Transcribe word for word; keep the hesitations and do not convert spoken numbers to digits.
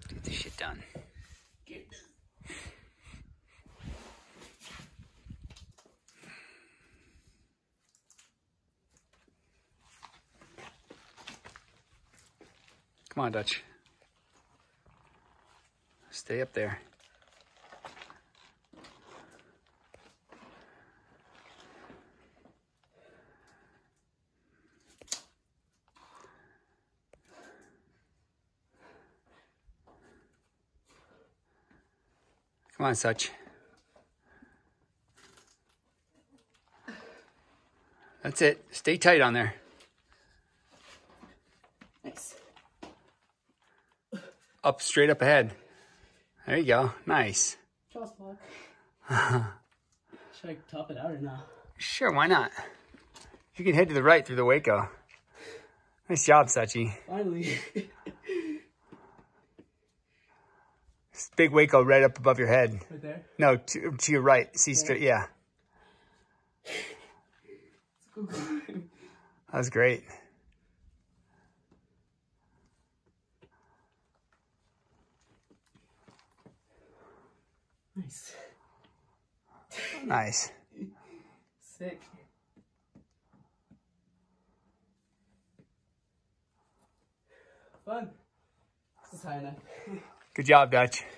Get this shit done. Get it done. Come on, Dutch. Stay up there. Come on, Such. That's it. Stay tight on there. Nice. Up, straight up ahead. There you go. Nice. Charles Park. Should I top it out or not? Sure, why not? You can head to the right through the Waco. Nice job, Sachi. Finally. Big Waco right up above your head. Right there? No, to, to your right. See straight, yeah. That was great. Nice. Nice. Sick. Fun. This is high enough. Good job, Dutch.